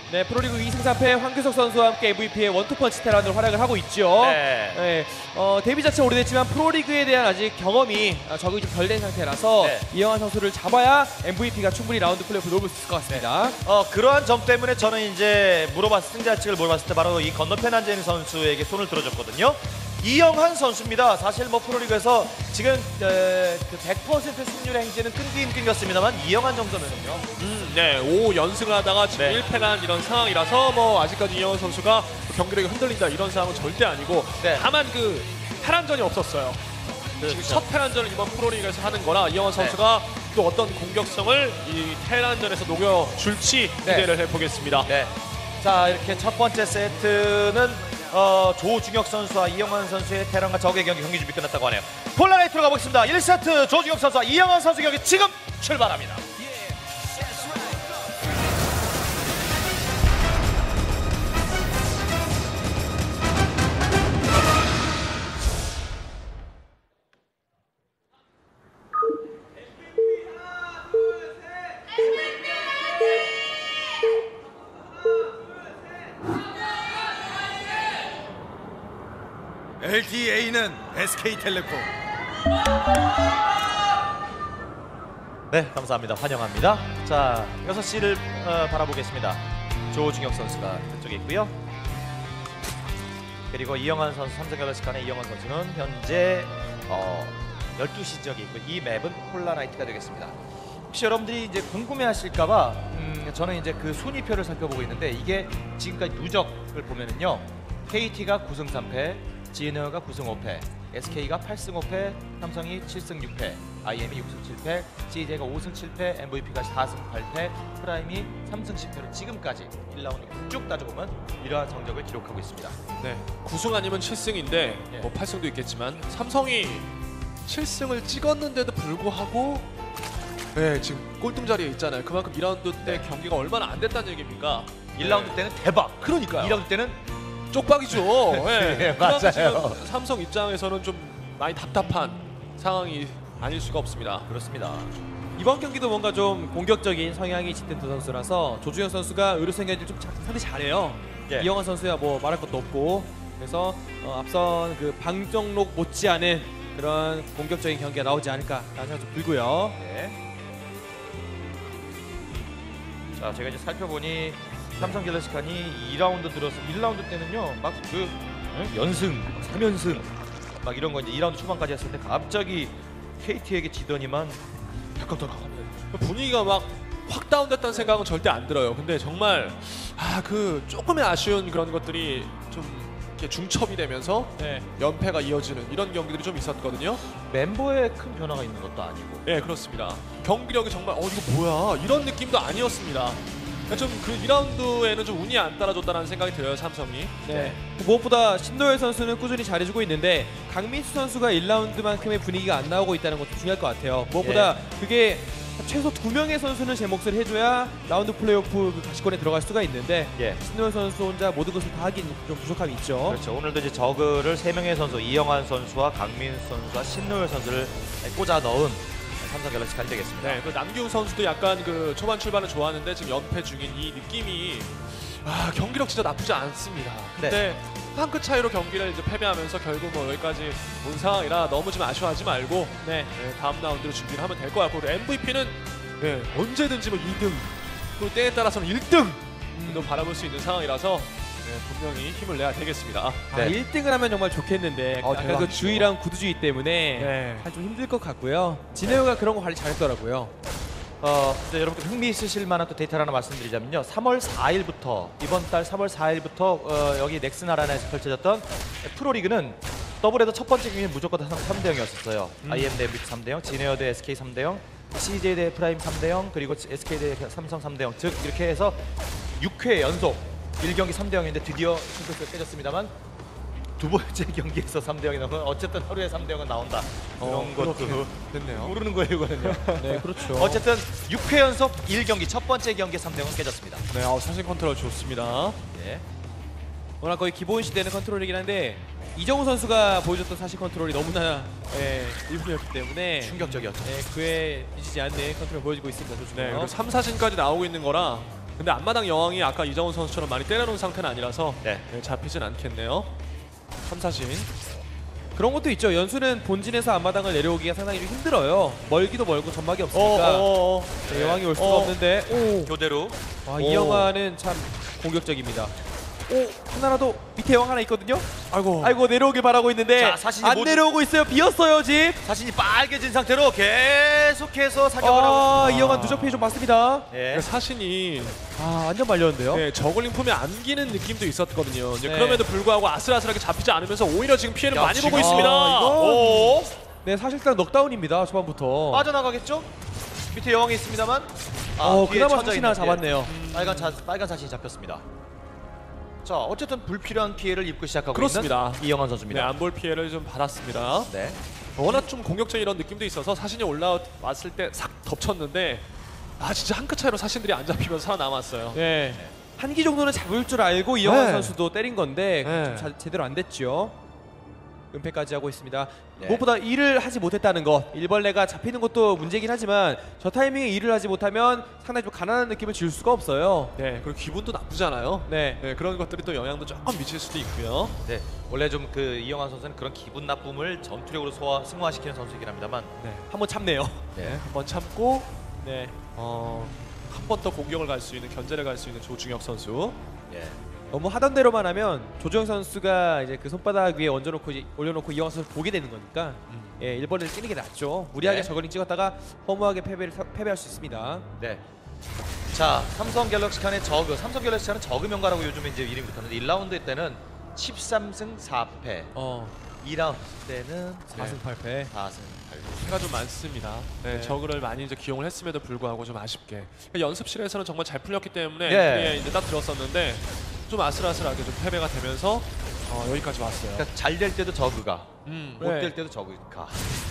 네, 프로리그 2승 3패 황규석 선수와 함께 MVP의 원투펀치 테란으로 활약을 하고 있죠. 네. 네, 데뷔 자체는 오래됐지만 프로리그에 대한 아직 경험이 적응이 좀 덜 된 상태라서 네. 이영환 선수를 잡아야 MVP가 충분히 라운드 플레이오프 놓을 수 있을 것 같습니다. 그러한 점 때문에 저는 이제 승자측을 물어봤을 때 바로 이 건너편 안재인 선수에게 손을 들어줬거든요. 이영환 선수입니다. 사실 뭐 프로리그에서 지금 그 100% 승률 행진은 끊겼습니다만 이영환 정도면은요. 네, 5연승을 하다가 지금 네. 1패한 이런 상황이라서 뭐 아직까지 이영환 선수가 경기력이 흔들린다 이런 상황은 절대 아니고 네. 다만 그 테란전이 없었어요. 지금 첫 테란전을 이번 프로리그에서 하는 거라 이영환 선수가 또 어떤 공격성을 이 테란전에서 녹여줄지 기대를 해보겠습니다. 네. 자, 이렇게 첫 번째 세트는 조중혁 선수와 이영환 선수의 테란과 적의 경기 준비 끝났다고 하네요. 폴라라이트로 가보겠습니다. 1세트 조중혁 선수와 이영환 선수 경기 지금 출발합니다. LTA는 SK텔레콤. 네, 감사합니다. 환영합니다. 자, 6시를 바라보겠습니다. 조중혁 선수가 그쪽에 있고요. 그리고 이영환 선수 3승 8시간에 이영환 선수는 현재 12시 지역에 있고 이 맵은 폴라라이트가 되겠습니다. 혹시 여러분들이 이제 궁금해하실까봐 저는 이제 그 순위표를 살펴보고 있는데 이게 지금까지 누적을 보면은요. KT가 9승 3패, GNO가 9승 5패, SK가 8승 5패, 삼성이 7승 6패, IM이 6승 7패, CJ가 5승 7패, MVP가 4승 8패, 프라임이 3승 10패로 지금까지 1라운드 쭉 따져보면 이러한 성적을 기록하고 있습니다. 네, 9승 아니면 7승인데 뭐 8승도 있겠지만 삼성이 7승을 찍었는데도 불구하고 네, 지금 꼴등 자리에 있잖아요. 그만큼 2라운드 때 경기가 얼마나 안 됐다는 얘기입니까? 1라운드 때는 대박! 그러니까요. 2라운드 때는 쪽박이죠. 네. 네, 그만큼 맞아요. 지금 삼성 입장에서는 좀 많이 답답한 상황이 아닐 수가 없습니다. 그렇습니다. 이번 경기도 뭔가 좀 공격적인 성향이 짙은 두 선수라서 조중혁 선수가 의료 생각이 좀 상당히 잘해요. 예. 이영환 선수야 뭐 말할 것도 없고 그래서 앞선 그 방정록 못지않은 그런 공격적인 경기가 나오지 않을까 라는 생각 좀 들고요. 네. 자, 제가 이제 살펴보니 삼성 갤럭시칸이 2라운드 들어서 1라운드 때는요 막 그 연승, 3연승 막 이런 거 이제 2라운드 초반까지 했을 때 갑자기 KT에게 지더니만 덜컥덜컥합니다. 분위기가 막 확 다운됐다는 생각은 절대 안 들어요. 근데 정말 그 조금의 아쉬운 그런 것들이 좀 이렇게 중첩이 되면서 연패가 이어지는 이런 경기들이 좀 있었거든요. 멤버에 큰 변화가 있는 것도 아니고. 네, 그렇습니다. 경기력이 정말 이거 뭐야 이런 느낌도 아니었습니다. 좀 그 2라운드에는 좀 운이 안 따라줬다는 생각이 들어요, 삼성이. 네. 무엇보다 신노열 선수는 꾸준히 잘해주고 있는데 강민수 선수가 1라운드만큼의 분위기가 안 나오고 있다는 것도 중요할 것 같아요. 무엇보다 그게 최소 2명의 선수는 제 몫을 해줘야 라운드 플레이오프 그 가시권에 들어갈 수가 있는데 신노열 선수 혼자 모든 것을 다 하긴 좀 부족함이 있죠. 그렇죠. 오늘도 이제 저그를 3명의 선수 이영환 선수와 강민수 선수와 신노열 선수를 꽂아 넣은 삼성 갤럭시칸이 되겠습니다. 네, 그 남기훈 선수도 약간 그 초반 출발은 좋았는데 지금 연패 중인 이 느낌이 경기력 진짜 나쁘지 않습니다. 근데 한 끗 차이로 경기를 이제 패배하면서 결국 뭐 여기까지 온 상황이라 너무 좀 아쉬워하지 말고 다음 라운드로 준비를 하면 될 것 같고 그리고 MVP는 언제든지 뭐 2등 또 때에 따라서는 1등도 바라볼 수 있는 상황이라서 분명히 힘을 내야 되겠습니다. 1등을 하면 정말 좋겠는데 아까 그 주의랑 구두주의 때문에 좀 힘들 것 같고요. 진해우가 그런 거 관리 잘했더라고요. 여러분들 흥미 있으실 만한 또 데이터를 하나 말씀드리자면요. 3월 4일부터 이번 달 3월 4일부터 여기 넥슨 아레나에서 펼쳐졌던 프로리그는 더블헤더 첫 번째 경기는 무조건 3대 0이었었어요. IM 대 MVP 3대 0, 진에어 대 SK 3대 0, CJ 대 프라임 3대 0, 그리고 SK 대 삼성 3대 0. 즉 이렇게 해서 6회 연속 1경기 3대 0인데 드디어 싱크스가 깨졌습니다만 두 번째 경기에서 3대 0이 나오면 어쨌든 하루에 3대 0은 나온다. 그런 것도 됐네요. 모르는 거예요, 이거는요. 네, 그렇죠. 어쨌든 6회 연속 1경기 첫 번째 경기 3대 0은 깨졌습니다. 네, 사신 컨트롤 좋습니다. 네. 워낙 거의 기본 시대는 컨트롤이긴 한데 이정우 선수가 보여줬던 사실 컨트롤이 너무나 일품이었기 때문에 충격적이었죠. 그에 뒤지지 않는 컨트롤 보여주고 있습니다. 네, 그리고 3사진까지 나오고 있는 거라 근데 앞마당 여왕이 아까 이정훈 선수처럼 많이 때려놓은 상태는 아니라서 네. 네, 잡히진 않겠네요. 삼사신. 그런 것도 있죠. 연수는 본진에서 앞마당을 내려오기가 상당히 좀 힘들어요. 멀기도 멀고 점막이 없으니까 네, 여왕이 올 수가 없는데 교대로. 이영화는 참 공격적입니다. 하나라도 밑에 여왕 하나 있거든요. 아이고. 아이고 내려오길 바라고 있는데 자, 사신이 안 모두- 내려오고 있어요. 비었어요 집. 사신이 빨개진 상태로 계속해서 사격을 하고. 이영화 누적 피해 좀 봤습니다. 예. 그러니까 사신이 완전 말렸는데요. 네, 저글링 품에 안기는 느낌도 있었거든요. 이제 네. 그럼에도 불구하고 아슬아슬하게 잡히지 않으면서 오히려 지금 피해를 야, 많이 지금- 보고 있습니다. 오. 네 사실상 넉다운입니다. 초반부터. 빠져나가겠죠? 밑에 여왕이 있습니다만. 뒤에 그나마 쳐져 사신 하나 있는, 잡았네요. 빨간 사신이 잡혔습니다. 자, 어쨌든 불필요한 피해를 입고 시작하고 그렇습니다. 있는 이영환 네, 선수입니다. 안볼 피해를 좀 받았습니다. 네. 워낙 좀 공격적인 이런 느낌도 있어서 사신이 올라왔을 때 싹 덮쳤는데 진짜 한 끗 차이로 사신들이 안 잡히면서 살아남았어요. 네. 한 기 정도는 잡을 줄 알고 이영환 네. 선수도 때린 건데 네. 좀 제대로 안 됐죠. 은폐까지 하고 있습니다. 네. 무엇보다 일을 하지 못했다는 것. 일벌레가 잡히는 것도 문제긴 하지만 저 타이밍에 일을 하지 못하면 상당히 좀 가난한 느낌을 줄 수가 없어요. 네, 그리고 기분도 나쁘잖아요. 네. 네, 그런 것들이 또 영향도 조금 미칠 수도 있고요. 네. 원래 좀 그 이영환 선수는 그런 기분 나쁨을 전투력으로 승화시키는 선수이긴 합니다만. 네, 한번 참네요. 네. 한번 참고 네. 한 번 더 공격을 갈 수 있는 견제를 갈 수 있는 조중혁 선수. 예. 너무 하던 대로만 하면 조정 선수가 이제 그 손바닥 위에 올려놓고 이영환 선수 보게 되는 거니까 예, 일벌레를 찌는 게 낫죠. 무리하게 네. 저글링 찍었다가 허무하게 패배할 수 있습니다. 네. 자, 삼성 갤럭시 칸의 저그. 삼성 갤럭시 칸은 저그명가라고 요즘에 이제 이름이 붙었는데 1라운드 때는 13승 4패. 2라운드 때는 4승 8패. 4승 8패. 패가 좀 많습니다. 네, 네. 저그를 많이 이제 기용을 했음에도 불구하고 좀 아쉽게. 그러니까 연습실에서는 정말 잘 풀렸기 때문에 네. 플레이에 이제 딱 들었었는데 좀 아슬아슬하게 좀 패배가 되면서 여기까지 왔어요. 그러니까 잘 될 때도 저그가, 못 될 네. 때도 저그가.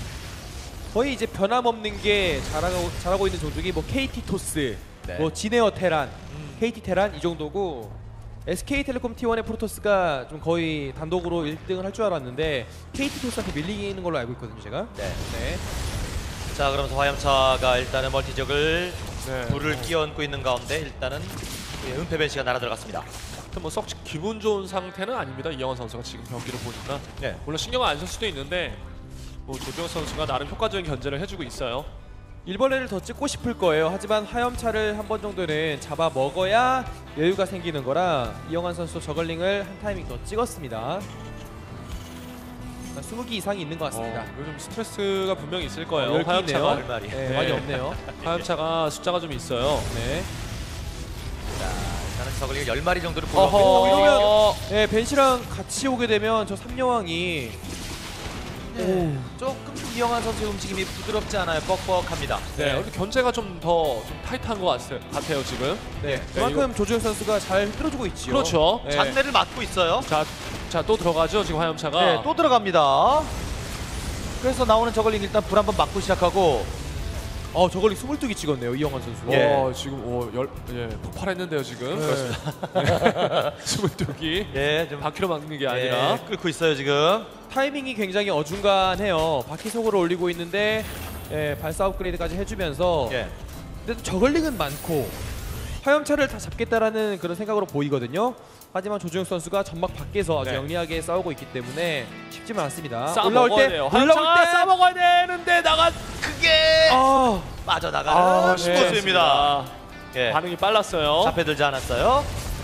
거의 이제 변함없는 게 잘하고 있는 종족이 뭐 KT 토스, 네. 뭐 지네어 테란, KT 테란 이 정도고 SK텔레콤 T1의 프로토스가 좀 거의 단독으로 1등을 할 줄 알았는데 KT 토스한테 밀리는 걸로 알고 있거든요, 제가. 네. 네. 자, 그러면서 화염차가 일단은 멀티적을 네. 불을 끼얹고 있는 가운데 일단은 은폐 벤시가 날아 들어갔습니다. 뭐썩 기분 좋은 상태는 아닙니다. 이영환 선수가 지금 경기를 보니까. 네. 물론 신경을 안 쓸 수도 있는데 뭐 조중혁 선수가 나름 효과적인 견제를 해주고 있어요. 일벌레를 더 찍고 싶을 거예요. 하지만 화염차를 한 번 정도는 잡아 먹어야 여유가 생기는 거라 이영환 선수 저글링을 한 타이밍 더 찍었습니다. 20기 이상이 있는 것 같습니다. 요즘 스트레스가 분명히 있을 거예요. 10기 화염차가. 있네요. 말이. 네, 네. 많이 없네요. 화염차가 숫자가 좀 있어요. 네. 자, 일단은 저글링 10마리 정도를 어허, 보여주고 이러면 네, 벤시랑 같이 오게 되면 저 삼여왕이 조금 이영환 선수의 움직임이 부드럽지 않아요. 뻑뻑합니다. 네, 오늘 견제가 좀 타이트한 것 같아요 지금. 네, 그만큼 조주영 선수가 잘 흔들어주고 있지요. 그렇죠. 네. 잔내를 맡고 있어요. 자, 또 들어가죠 지금 화염차가. 네, 또 들어갑니다. 그래서 나오는 저글링 일단 불 한번 맞고 시작하고. 저걸링 22기 찍었네요, 이영환 선수. 예. 지금 폭발했는데요 지금. 네. 22기. 예, 좀 바퀴로 막는 게 아니라. 끌고 있어요 지금. 타이밍이 굉장히 어중간해요. 바퀴 속으로 올리고 있는데 발사 업그레이드까지 해주면서 예. 근데 저글링은 많고 화염차를 다 잡겠다라는 그런 생각으로 보이거든요. 하지만 조주영 선수가 전막 밖에서 아주 네. 영리하게 싸우고 있기 때문에 쉽지만 않습니다. 싸 올라올 먹어야 때 돼요. 올라올 화염차가 때 싸 먹어야 되는데 크게 빠져나가는 네. 모습입니다. 예. 반응이 빨랐어요. 잡혀들지 않았어요.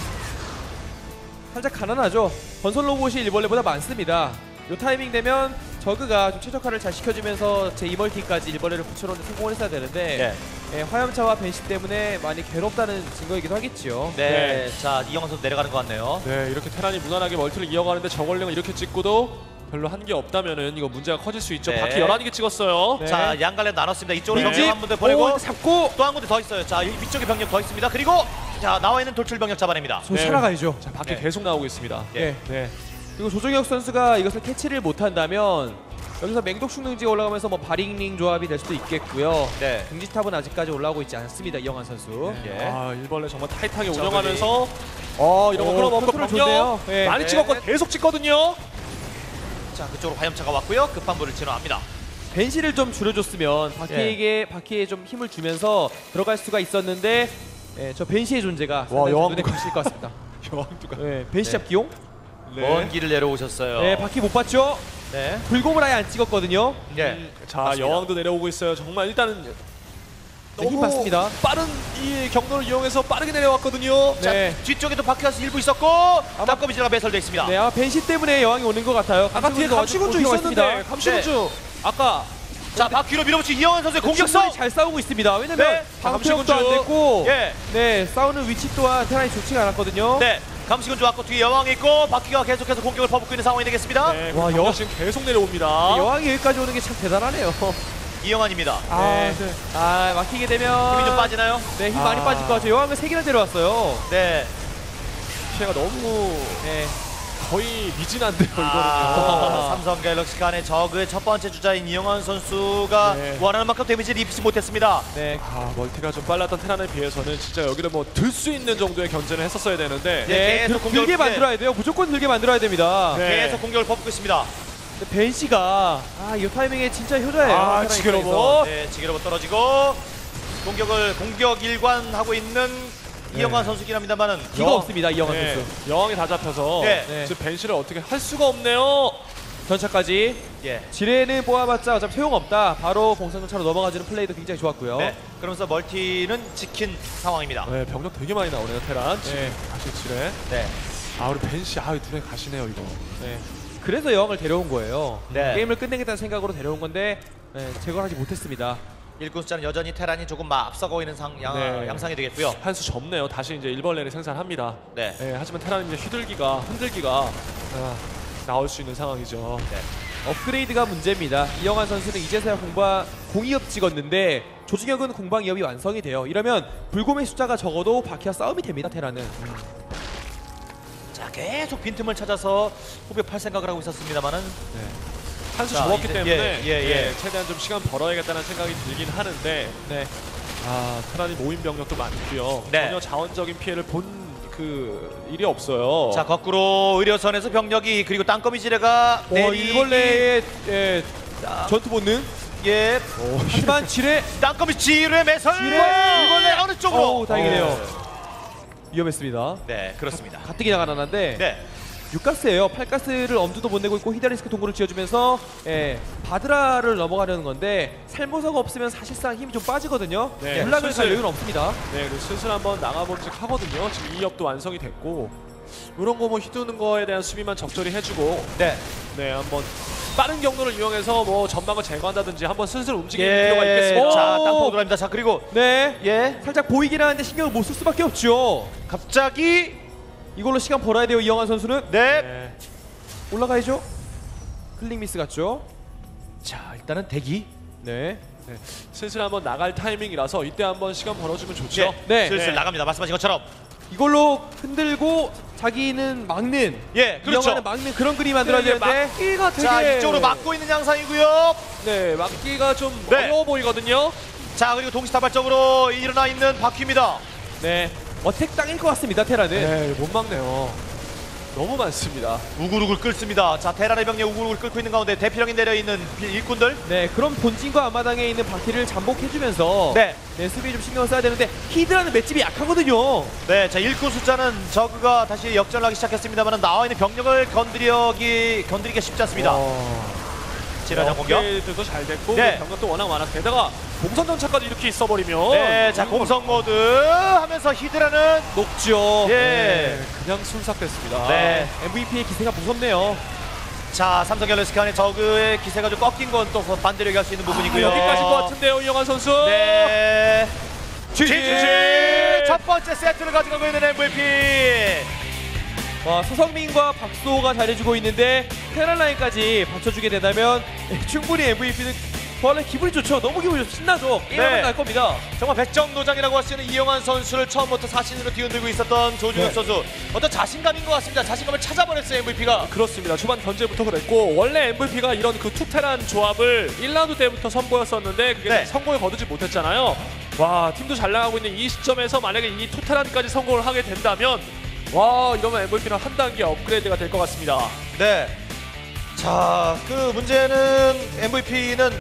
살짝 가난하죠. 건설 로봇이 일벌레보다 많습니다. 요 타이밍 되면 저그가 좀 최적화를 잘 시켜주면서 제 2멀티까지 일벌레를 붙여놓는 성공을 했어야 되는데 화염차와 벤시 때문에 많이 괴롭다는 증거이기도 하겠지요. 네. 자, 이영환 선수 내려가는 것 같네요. 네, 이렇게 테란이 무난하게 멀티를 이어가는데 저걸링을 이렇게 찍고도 별로 한 게 없다면은 이거 문제가 커질 수 있죠. 네. 바퀴 11개 찍었어요. 네. 자, 양갈래 나눴습니다. 이쪽으로 빈집! 병력 한 군데 보내고 잡고 또 한 군데 더 있어요. 자, 위쪽에 병력 더 있습니다. 그리고 자, 나와 있는 돌출 병력 잡아냅니다. 저 살아가야죠. 자, 바퀴 네. 계속 나오고 있습니다. 예. 네. 그리고 조정혁 선수가 이것을 캐치를 못한다면 여기서 맹독 충능지 올라가면서 뭐 바링링 조합이 될 수도 있겠고요. 네. 등지탑은 아직까지 올라오고 있지 않습니다. 이영환 선수. 예. 일벌레 정말 타이트하게 저글링. 운영하면서 이런 거 끌어먹고 컨트롤 병력 좋네요. 네. 많이 네. 찍었고 계속 찍거든요. 자, 그쪽으로 화염차가 왔고요. 급한 불을 진화합니다. 벤시를 좀 줄여줬으면 바퀴에 좀 힘을 주면서 들어갈 수가 있었는데 예, 저 벤시의 존재가 와, 눈에 여왕 비칠 것 같습니다. 여왕두가. 예, 벤시 잡기용. 먼 길을 내려오셨어요. 네, 바퀴 못 봤죠? 네. 불곰을 아예 안 찍었거든요. 예. 자, 맞습니다. 여왕도 내려오고 있어요. 정말 일단은 네, 힘 받습니다. 빠른 이 경로를 이용해서 빠르게 내려왔거든요. 네. 자, 뒤쪽에도 바퀴가 일부 있었고 땅거미지가 배설돼 있습니다. 네, 아마 벤시 때문에 여왕이 오는 것 같아요. 아까 뒤에 감시군주 있었는데 감시군주 아까 자, 바퀴로 밀어붙인 이영환 선수의 공격성. 공격성이 잘 싸우고 있습니다. 왜냐면 네. 방패력도 안 감시군주. 됐고 예. 네, 싸우는 위치 또한 테란이 좋지가 않았거든요. 네. 감시군 좋았고 뒤에 여왕이 있고 바퀴가 계속해서 공격을 퍼붓고 있는 상황이 되겠습니다. 네, 와, 와, 지금 계속 내려옵니다. 여왕이 여기까지 오는 게 참 대단하네요. 이영환입니다. 네. 아, 막히게 되면 힘이 좀 빠지나요? 네, 힘 많이 아. 빠질 것 같아요. 여왕을 3개나 데려왔어요. 네. 피해가 너무 네. 거의 미진한데요, 이거는요. 삼성 갤럭시 간의 저그의 첫 번째 주자인 이영환 선수가 네. 원하는 만큼 데미지를 입히지 못했습니다. 네. 아, 멀티가 좀 빨랐던 테란에 비해서는 진짜 여기를 뭐 들 수 있는 정도의 견제를 했었어야 되는데 네. 계속 공격을 들게 네. 만들어야 돼요. 무조건 들게 만들어야 됩니다. 네. 계속 공격을 퍼붓고 있습니다. 근데 벤시가 이 타이밍에 진짜 효자예요. 아, 테란 지금 입장에서. 뭐 네, 지게로버 떨어지고 공격 일관하고 있는 이영환 선수긴 합니다만은 기가 없습니다. 이영환 네, 선수. 여왕이 다 잡혀서 네. 네. 지금 벤시를 어떻게 할 수가 없네요. 전차까지 예. 지뢰는 뽑아봤자 어차피 소용없다. 바로 공성전차로 넘어가주는 플레이도 굉장히 좋았고요. 네. 그러면서 멀티는 지킨 상황입니다. 네, 병력 되게 많이 나오네요, 테란. 네. 다시 칠해. 네. 아, 우리 벤시 눈에 가시네요, 이거. 네. 그래서 여왕을 데려온 거예요. 네. 게임을 끝내겠다는 생각으로 데려온 건데 제거하지 못했습니다. 일꾼 숫자는 여전히 테란이 조금 앞서고 있는 네. 양상이 되겠고요. 한 수 접네요. 다시 이제 일벌레를 생산합니다. 네. 네, 하지만 테란은 이제 흔들기가 나올 수 있는 상황이죠. 업그레이드가 문제입니다. 이영환 선수는 이제서야 공이업 찍었는데 조직혁은 공방 이업이 완성이 돼요. 이러면 불곰의 숫자가 적어도 바퀴와 싸움이 됩니다. 테란은. 자, 계속 빈틈을 찾아서 후벼 팔 생각을 하고 있었습니다만은 한 수 자, 접었기 이제- 때문에 예. 최대한 좀 시간 벌어야겠다는 생각이 들긴 하는데 네. 테란이 모임 병력도 많고요. 네. 전혀 자원적인 피해를 본 그 일이 없어요. 자, 거꾸로 의료선에서 병력이 그리고 땅거미 지뢰가 내리기 일벌레의 전투 본능. 예. 하지만 지뢰 땅거미 지뢰 매설 일벌레 어느 쪽으로? 다행이네요. 위험했습니다. 네, 그렇습니다. 가뜩이나 가난한데 네. 6가스예요. 8가스를 엄두도 못 내고 있고 히다리스크 동굴을 지어주면서 바드라를 넘어가려는 건데 살모사가 없으면 사실상 힘이 좀 빠지거든요. 네, 블락을 갈 슬슬- 여유는 없습니다. 네, 그리고 슬슬 한번 나가볼지 하거든요. 지금 2업도 완성이 됐고 이런 거 뭐 휘두는 거에 대한 수비만 적절히 해주고 네. 네, 한번 빠른 경로를 이용해서 뭐 전방을 제거한다든지 한번 슬슬 움직이는 예. 필요가 있겠습니다. 자, 땅콩 들어갑니다. 자, 그리고 네. 예. 살짝 보이긴 하는데 신경을 못 쓸 수밖에 없죠. 갑자기 이걸로 시간 벌어야 돼요. 이영환 선수는. 네. 네. 올라가야죠. 클릭 미스 같죠. 자, 일단은 대기. 네. 네, 슬슬 한번 나갈 타이밍이라서 이때 한번 시간 벌어주면 좋죠. 네. 슬슬 네. 나갑니다. 말씀하신 것처럼. 이걸로 흔들고 자기는 막는. 예, 그렇죠. 이영환은 막는 그런 그림이 만들어야 이게 되는데. 막기가 되게 자, 이쪽으로 막고 있는 양상이고요. 네, 막기가 좀 네. 어려워 보이거든요. 자, 그리고 동시다발적으로 일어나 있는 바퀴입니다. 네. 어택 땅일 것 같습니다. 테라는. 네, 못 막네요. 너무 많습니다. 우글우글 끓습니다. 자, 테란의 병력 우글우글 끓고 있는 가운데 대피령이 내려있는 일꾼들. 네, 그럼 본진과 앞마당에 있는 바퀴를 잠복해주면서 네. 수비에 좀 신경을 써야 되는데 히드라는 맷집이 약하거든요. 네, 자, 일꾼 숫자는 저그가 다시 역전을 하기 시작했습니다만 나와 있는 병력을 건드리기가 쉽지 않습니다. 지라장 공격. 업그레이드도 잘 됐고 네. 병력도 워낙 많아서 게다가 공선 전차까지 이렇게 있어버리면 네, 자, 공성 모드 하면서 히드라는 녹죠. 예. 네, 그냥 순삭됐습니다. 네. MVP의 기세가 무섭네요. 자, 삼성 갤럭시 간의 저그의 기세가 좀 꺾인 건 또 반대로 얘기할 수 있는 부분이고요. 여기까지인 것 같은데요, 이영환 선수. 네. GG! 첫 번째 세트를 가져가고 있는 MVP. 와, 서성민과 박수호가 잘해주고 있는데 테란라인까지 받쳐주게 된다면 충분히 MVP는 원래 기분이 좋죠. 너무 기분이 좋죠. 신나죠. 게임하면 네. 날 겁니다. 정말 백정노장이라고 할 수 있는 이영환 선수를 처음부터 사신으로 뒤흔들고 있었던 조준혁 네. 선수. 어떤 자신감인 것 같습니다. 자신감을 찾아버렸어요, MVP가. 그렇습니다. 초반 견제부터 그랬고 원래 MVP가 이런 그 투테란 조합을 1라운드 때부터 선보였었는데 그게 네. 성공에 거두지 못했잖아요. 와, 팀도 잘 나가고 있는 이 시점에서 만약에 이 투테란까지 성공을 하게 된다면 와, 이러면 MVP는 한 단계 업그레이드가 될 것 같습니다. 네. 자, 그 문제는 MVP는